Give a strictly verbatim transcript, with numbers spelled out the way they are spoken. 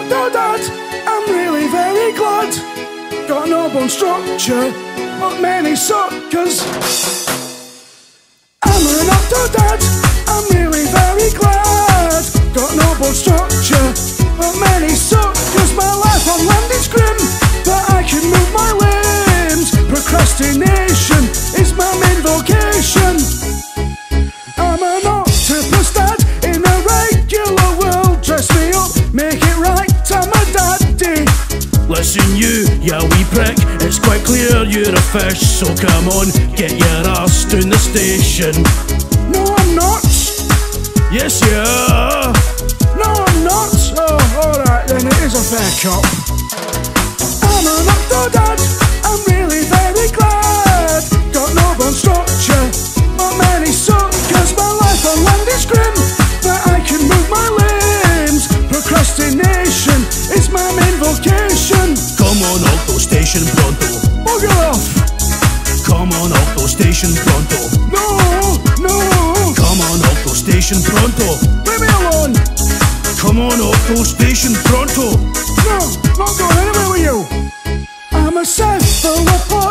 Octodad, I'm really very glad. Got no bone structure, but many suckers. I'm an Octodad, I'm really very glad. Got no bone structure, but many suckers. My life on land is grim, but I can move my limbs. Procrastination is my main vocation. I'm an octopus dad in a regular world. Dress me up, make it right, I'm a daddy. Listen you, ya wee prick, it's quite clear you're a fish. So come on, get your ass down the station. No I'm not. Yes you are. No I'm not. Oh alright then, it is a fair cop. I'm an Octodad, I'm really very glad. Got no bone structure, but many suckers. My life on land is grim, but I can move my limbs. Procrastination is my main vocation. Come on Octo Station pronto. Bugger off. Come on Octo Station pronto. No, no. Come on Octo Station pronto. Leave me alone. Come on Octo Station pronto. No, not going anywhere with you. I'm a cephalopod.